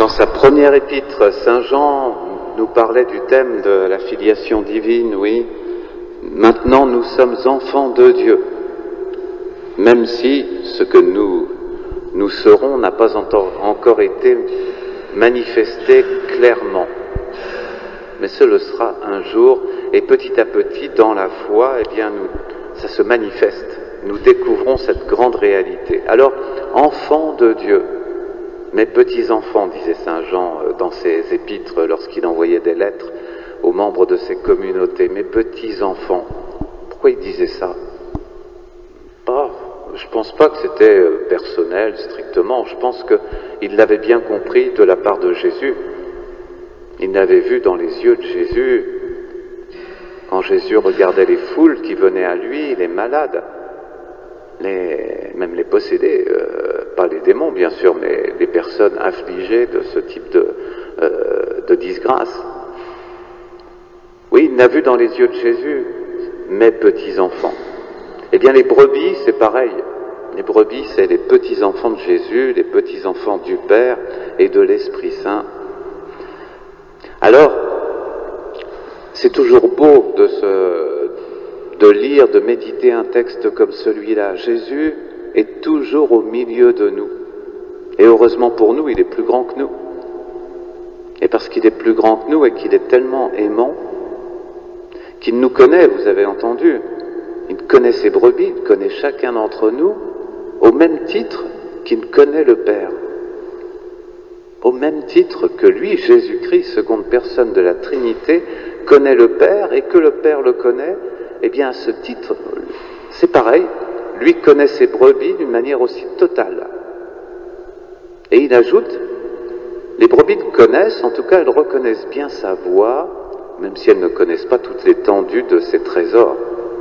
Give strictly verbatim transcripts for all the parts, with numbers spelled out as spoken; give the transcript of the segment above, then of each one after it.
Dans sa première épître, Saint Jean nous parlait du thème de la filiation divine, oui. Maintenant, nous sommes enfants de Dieu, même si ce que nous, nous serons n'a pas encore été manifesté clairement. Mais ce le sera un jour, et petit à petit, dans la foi, eh bien, nous, ça se manifeste. Nous découvrons cette grande réalité. Alors, enfants de Dieu, mes petits-enfants, disait Saint Jean dans ses épîtres lorsqu'il envoyait des lettres aux membres de ses communautés, mes petits-enfants. Pourquoi il disait ça? Pas, je ne pense pas que c'était personnel, strictement. Je pense qu'il l'avait bien compris de la part de Jésus. Il l'avait vu dans les yeux de Jésus, quand Jésus regardait les foules qui venaient à lui, les malades, les, même les possédés, euh, pas les démons bien sûr, mais les personnes affligées de ce type de, euh, de disgrâce. Oui, il l'a vu dans les yeux de Jésus, mes petits-enfants. Eh bien les brebis, c'est pareil. Les brebis, c'est les petits-enfants de Jésus, les petits-enfants du Père et de l'Esprit Saint. Alors, c'est toujours beau de, se, de lire, de méditer un texte comme celui-là. Jésus est toujours au milieu de nous. Et heureusement pour nous, il est plus grand que nous. Et parce qu'il est plus grand que nous et qu'il est tellement aimant, qu'il nous connaît, vous avez entendu, il connaît ses brebis, il connaît chacun d'entre nous, au même titre qu'il connaît le Père. Au même titre que lui, Jésus-Christ, seconde personne de la Trinité, connaît le Père et que le Père le connaît, eh bien à ce titre, c'est pareil, lui connaît ses brebis d'une manière aussi totale. Et il ajoute, les brebis le connaissent, en tout cas elles reconnaissent bien sa voix, même si elles ne connaissent pas toute l'étendue de ses trésors.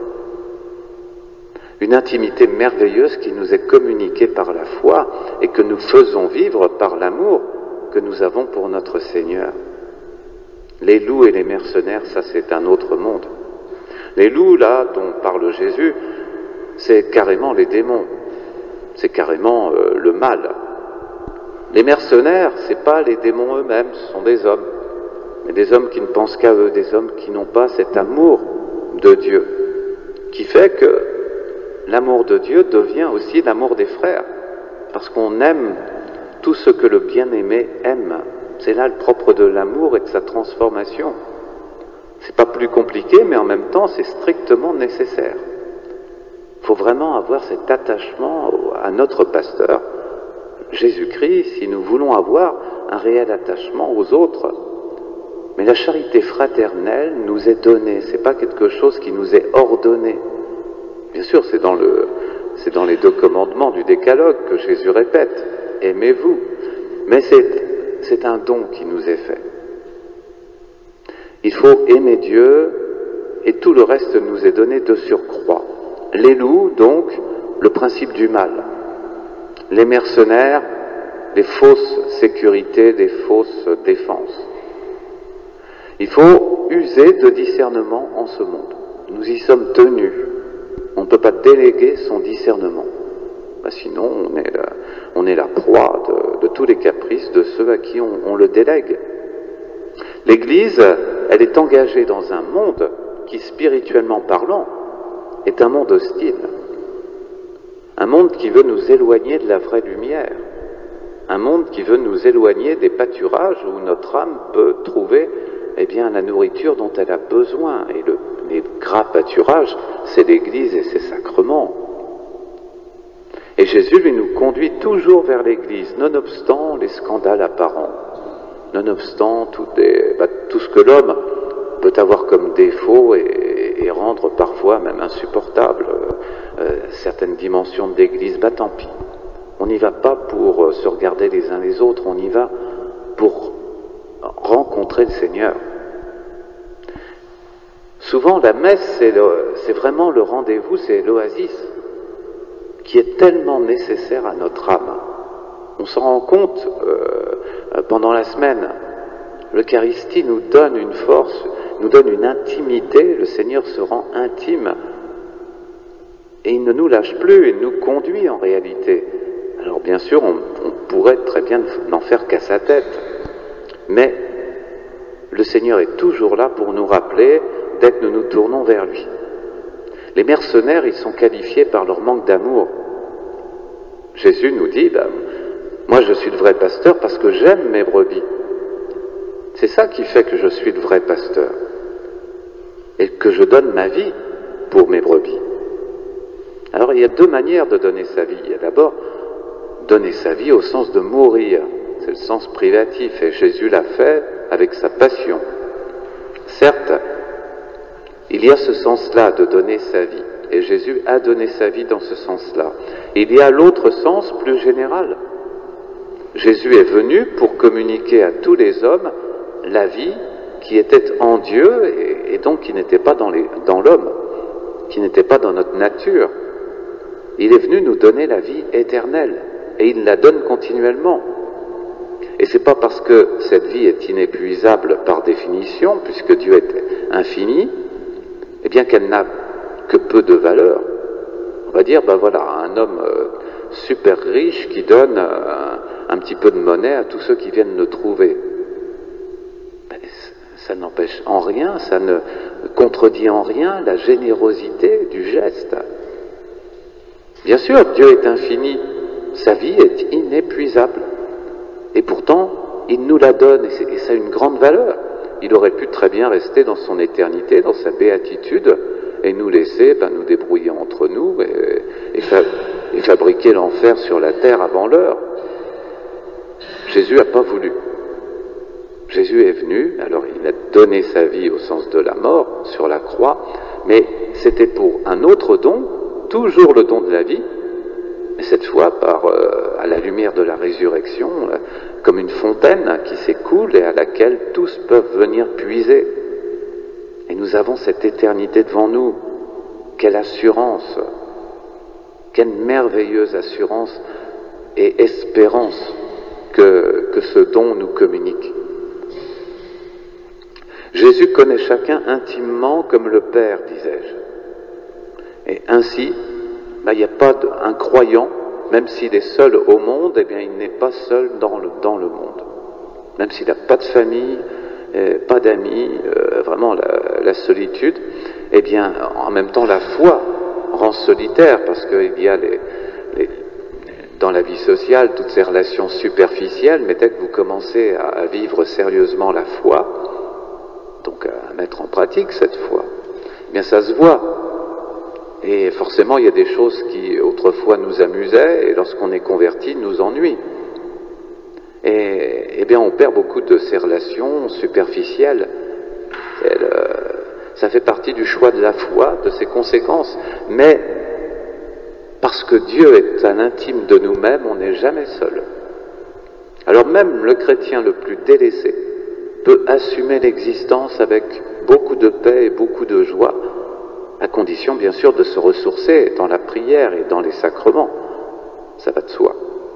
Une intimité merveilleuse qui nous est communiquée par la foi et que nous faisons vivre par l'amour que nous avons pour notre Seigneur. Les loups et les mercenaires, ça c'est un autre monde. Les loups, là, dont parle Jésus, c'est carrément les démons, c'est carrément euh, le mal. Les mercenaires, c'est pas les démons eux-mêmes, ce sont des hommes, mais des hommes qui ne pensent qu'à eux, des hommes qui n'ont pas cet amour de Dieu, qui fait que l'amour de Dieu devient aussi l'amour des frères, parce qu'on aime tout ce que le bien-aimé aime. C'est là le propre de l'amour et de sa transformation. C'est pas plus compliqué, mais en même temps, c'est strictement nécessaire. Il faut vraiment avoir cet attachement à notre pasteur, Jésus-Christ, si nous voulons avoir un réel attachement aux autres. Mais la charité fraternelle nous est donnée, c'est pas quelque chose qui nous est ordonné. Bien sûr, c'est dans le, c'est dans les deux commandements du Décalogue que Jésus répète. Aimez-vous. Mais c'est, c'est un don qui nous est fait. Il faut aimer Dieu et tout le reste nous est donné de surcroît. Les loups, donc, le principe du mal. Les mercenaires, les fausses sécurités, les fausses défenses. Il faut user de discernement en ce monde. Nous y sommes tenus. On ne peut pas déléguer son discernement. Ben sinon, on est, la, on est la proie de, de tous les caprices de ceux à qui on, on le délègue. L'Église, elle est engagée dans un monde qui, spirituellement parlant, est un monde hostile. Un monde qui veut nous éloigner de la vraie lumière. Un monde qui veut nous éloigner des pâturages où notre âme peut trouver eh bien, la nourriture dont elle a besoin. Et le, les gras pâturages, c'est l'Église et ses sacrements. Et Jésus, lui, nous conduit toujours vers l'Église, nonobstant les scandales apparents, nonobstant tout, des, bah, tout ce que l'homme peut avoir comme défaut et, et rendre parfois même insupportable euh, certaines dimensions de l'Église. Bah tant pis, on n'y va pas pour euh, se regarder les uns les autres, on y va pour rencontrer le Seigneur. Souvent, la messe, c'est, le, c'est vraiment le rendez-vous, c'est l'oasis qui est tellement nécessaire à notre âme. On s'en rend compte euh, pendant la semaine. L'Eucharistie nous donne une force, nous donne une intimité, le Seigneur se rend intime et il ne nous lâche plus, il nous conduit en réalité. Alors bien sûr, on, on pourrait très bien n'en faire qu'à sa tête. Mais le Seigneur est toujours là pour nous rappeler dès que nous nous tournons vers lui. Les mercenaires, ils sont qualifiés par leur manque d'amour. Jésus nous dit, ben, moi je suis le vrai pasteur parce que j'aime mes brebis. C'est ça qui fait que je suis le vrai pasteur. Et que je donne ma vie pour mes brebis. Alors il y a deux manières de donner sa vie. Il y a d'abord donner sa vie au sens de mourir. C'est le sens privatif et Jésus l'a fait avec sa passion. Certes, il y a ce sens-là de donner sa vie. Et Jésus a donné sa vie dans ce sens-là. Il y a l'autre sens plus général. Jésus est venu pour communiquer à tous les hommes la vie qui était en Dieu et, et donc qui n'était pas dans, les, dans l'homme, qui n'était pas dans notre nature. Il est venu nous donner la vie éternelle et il la donne continuellement. Et c'est pas parce que cette vie est inépuisable par définition, puisque Dieu est infini, eh bien qu'elle n'a que peu de valeur. On va dire, ben voilà, un homme euh, super riche qui donne euh, un petit peu de monnaie à tous ceux qui viennent le trouver. Ben, ça n'empêche en rien, ça ne contredit en rien la générosité du geste. Bien sûr, Dieu est infini, sa vie est inépuisable. Et pourtant, il nous la donne, et, et ça a une grande valeur. Il aurait pu très bien rester dans son éternité, dans sa béatitude, et nous laisser ben, nous débrouiller entre nous et, et, fa et fabriquer l'enfer sur la terre avant l'heure. Jésus n'a pas voulu. Jésus est venu, alors il a donné sa vie au sens de la mort sur la croix, mais c'était pour un autre don, toujours le don de la vie, mais cette fois par, euh, à la lumière de la résurrection, euh, comme une fontaine qui s'écoule et à laquelle tous peuvent venir puiser. Et nous avons cette éternité devant nous. Quelle assurance, quelle merveilleuse assurance et espérance que, que ce don nous communique. Jésus connaît chacun intimement comme le Père, disais-je. Et ainsi, ben, il n'y a pas de, un croyant, même s'il est seul au monde, eh bien, il n'est pas seul dans le, dans le monde. Même s'il n'a pas de famille, euh, pas d'amis, euh, vraiment la, la solitude, eh bien, en même temps, la foi rend solitaire, parce qu'il y a les, les, dans la vie sociale toutes ces relations superficielles, mais dès que vous commencez à, à vivre sérieusement la foi, donc à mettre en pratique cette foi, eh bien, ça se voit. Et forcément, il y a des choses qui autrefois nous amusaient et lorsqu'on est converti, nous ennuient. Et, eh bien, on perd beaucoup de ces relations superficielles. Elles, euh, ça fait partie du choix de la foi, de ses conséquences. Mais parce que Dieu est à l'intime de nous-mêmes, on n'est jamais seul. Alors même le chrétien le plus délaissé peut assumer l'existence avec beaucoup de paix et beaucoup de joie, à condition bien sûr de se ressourcer dans la prière et dans les sacrements. Ça va de soi.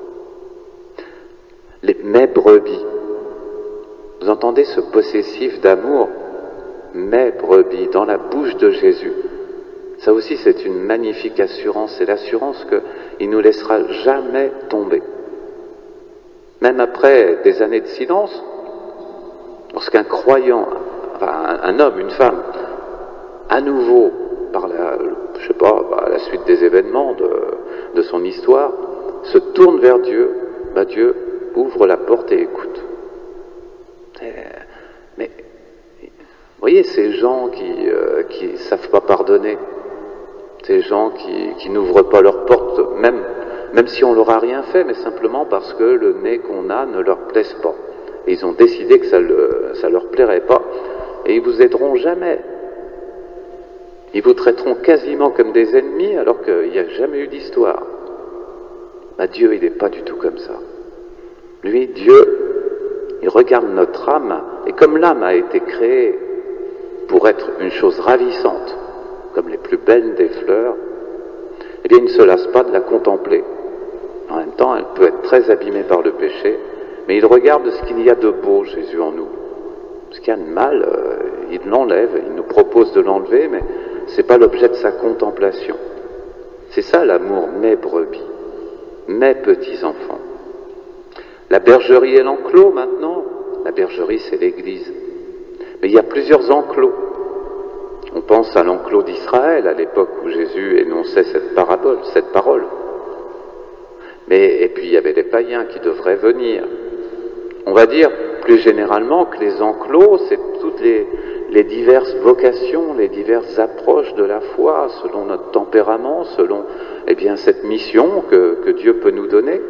Les, mes brebis. Vous entendez ce possessif d'amour? Mes brebis, dans la bouche de Jésus. Ça aussi c'est une magnifique assurance, c'est l'assurance qu'il ne nous laissera jamais tomber. Même après des années de silence, lorsqu'un croyant, enfin un, un homme, une femme, à nouveau, par la, je sais pas, à la suite des événements de, de son histoire, se tourne vers Dieu, bah Dieu ouvre la porte et écoute. Et, mais, vous voyez, ces gens qui euh, qui savent pas pardonner, ces gens qui, qui n'ouvrent pas leur porte, même, même si on leur a rien fait, mais simplement parce que le nez qu'on a ne leur plaise pas. Et ils ont décidé que ça le, ça leur plairait pas, et ils vous aideront jamais. Ils vous traiteront quasiment comme des ennemis alors qu'il n'y a jamais eu d'histoire. Bah, Dieu, il n'est pas du tout comme ça. Lui, Dieu, il regarde notre âme, et comme l'âme a été créée pour être une chose ravissante, comme les plus belles des fleurs, eh bien, il ne se lasse pas de la contempler. En même temps, elle peut être très abîmée par le péché, mais il regarde ce qu'il y a de beau, Jésus, en nous. Ce qu'il y a de mal, euh, il l'enlève, il nous propose de l'enlever, mais c'est pas l'objet de sa contemplation. C'est ça l'amour, mes brebis, mes petits-enfants. La bergerie et l'enclos maintenant. La bergerie, c'est l'Église. Mais il y a plusieurs enclos. On pense à l'enclos d'Israël, à l'époque où Jésus énonçait cette parabole, cette parole. Mais, et puis il y avait les païens qui devraient venir. On va dire plus généralement que les enclos, c'est toutes les, les diverses vocations, les diverses approches de la foi, selon notre tempérament, selon eh bien, cette mission que, que Dieu peut nous donner.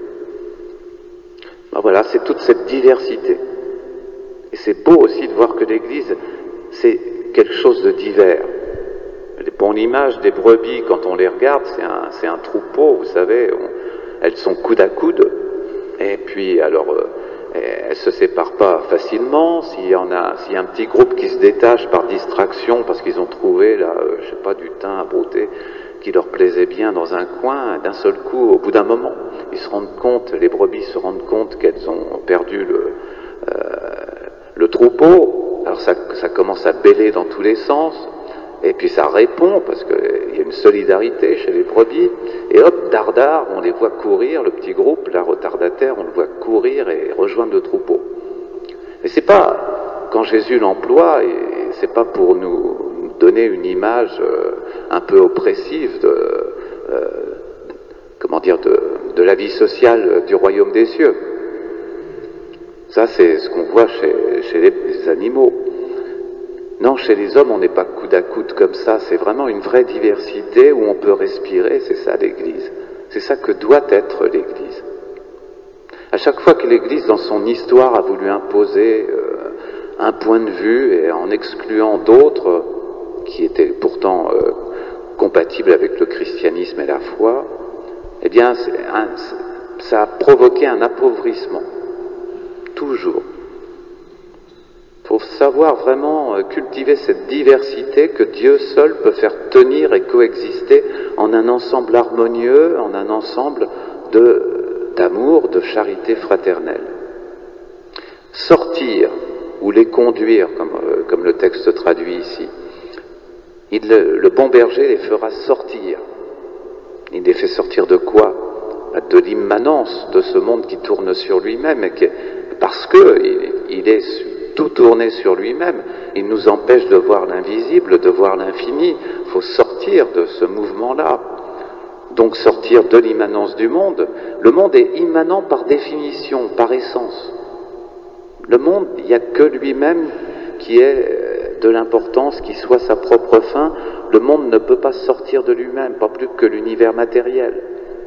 Ben voilà, c'est toute cette diversité. Et c'est beau aussi de voir que l'Église, c'est quelque chose de divers. Pour l'image des brebis, quand on les regarde, c'est un, c'est un troupeau, vous savez, on, elles sont coude à coude. Et puis, alors, euh, elles ne se séparent pas facilement. S'il y en a, s'il y a un petit groupe qui se détache par distraction, parce qu'ils ont trouvé, là, euh, je sais pas, du thym à brouter, qui leur plaisait bien dans un coin, d'un seul coup, au bout d'un moment, ils se rendent compte, les brebis se rendent compte qu'elles ont perdu le, euh, le troupeau. Alors ça, ça commence à bêler dans tous les sens, et puis ça répond, parce qu'il y a une solidarité chez les brebis, et hop, dardard, on les voit courir, le petit groupe, la retardataire, on le voit courir et rejoindre le troupeau. Et c'est pas, quand Jésus l'emploie, et c'est pas pour nous donner une image euh, un peu oppressive de, euh, comment dire, de, de la vie sociale du royaume des cieux. Ça, c'est ce qu'on voit chez, chez les, les animaux. Non, chez les hommes, on n'est pas coude à coude comme ça. C'est vraiment une vraie diversité où on peut respirer. C'est ça l'Église. C'est ça que doit être l'Église. À chaque fois que l'Église, dans son histoire, a voulu imposer euh, un point de vue et en excluant d'autres qui étaient pourtant euh, compatibles avec le christianisme et la foi, eh bien, c'est un, ça a provoqué un appauvrissement. Toujours. Il faut savoir vraiment cultiver cette diversité que Dieu seul peut faire tenir et coexister en un ensemble harmonieux, en un ensemble de, d'amour, de charité fraternelle. Sortir ou les conduire, comme, euh, comme le texte traduit ici, il, le bon berger les fera sortir. Il les fait sortir de quoi? De l'immanence de ce monde qui tourne sur lui-même, et qui, parce qu'il il est tout tourné sur lui-même, il nous empêche de voir l'invisible, de voir l'infini. Il faut sortir de ce mouvement-là, donc sortir de l'immanence du monde. Le monde est immanent par définition, par essence. Le monde, il n'y a que lui-même qui est de l'importance, qui soit sa propre fin. Le monde ne peut pas sortir de lui-même, pas plus que l'univers matériel.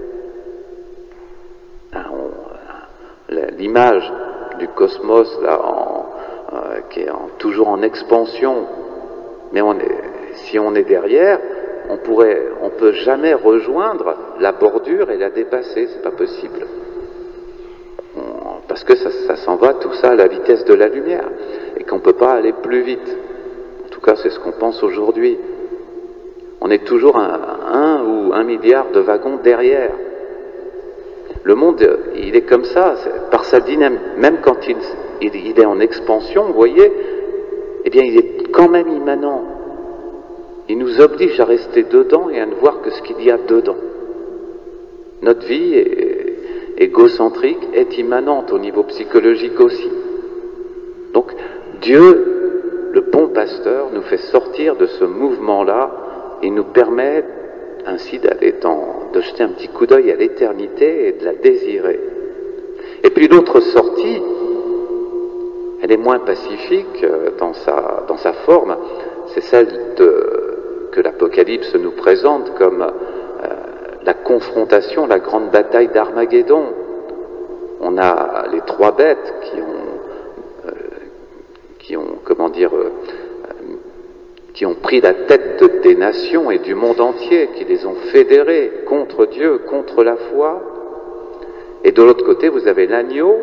L'image du cosmos là, en, euh, qui est en, toujours en expansion, mais on est, si on est derrière, on pourrait, on peut jamais rejoindre la bordure et la dépasser, c'est pas possible, on, parce que ça, ça s'en va tout ça à la vitesse de la lumière et qu'on peut pas aller plus vite. En tout cas, c'est ce qu'on pense aujourd'hui. On est toujours un, un ou un milliard de wagons derrière. Le monde, il est comme ça, par sa dynamique. Même quand il, il, il est en expansion, vous voyez, eh bien, il est quand même immanent. Il nous oblige à rester dedans et à ne voir que ce qu'il y a dedans. Notre vie est, égocentrique est immanente au niveau psychologique aussi. Donc, Dieu, le bon pasteur, nous fait sortir de ce mouvement-là et nous permet ainsi d'aller dans, de jeter un petit coup d'œil à l'éternité et de la désirer. Et puis l'autre sortie, elle est moins pacifique dans sa, dans sa forme, c'est celle de, que l'Apocalypse nous présente comme euh, la confrontation, la grande bataille d'Armageddon. On a les trois bêtes qui ont, euh, qui ont, comment dire, euh, qui ont pris la tête de, des nations et du monde entier, qui les ont fédérés contre Dieu, contre la foi. Et de l'autre côté, vous avez l'agneau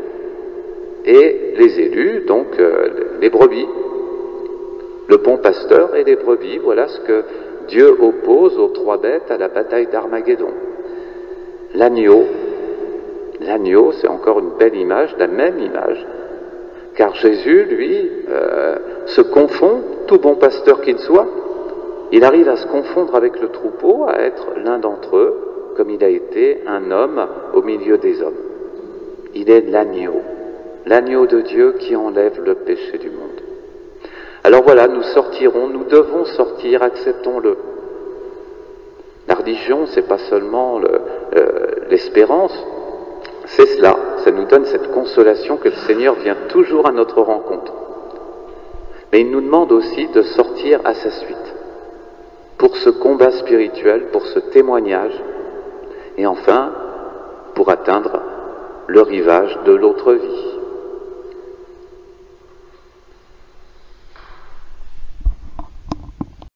et les élus, donc euh, les brebis. Le bon pasteur et les brebis, voilà ce que Dieu oppose aux trois bêtes à la bataille d'Armageddon. L'agneau, l'agneau, c'est encore une belle image, la même image, car Jésus, lui, euh, se confond, tout bon pasteur qu'il soit, il arrive à se confondre avec le troupeau, à être l'un d'entre eux, comme il a été un homme au milieu des hommes. Il est l'agneau, l'agneau de Dieu qui enlève le péché du monde. Alors voilà, nous sortirons, nous devons sortir, acceptons-le. La religion, c'est pas seulement le, euh, l'espérance, c'est cela, ça nous donne cette consolation que le Seigneur vient toujours à notre rencontre. Mais il nous demande aussi de sortir à sa suite, pour ce combat spirituel, pour ce témoignage, et enfin, pour atteindre le rivage de l'autre vie.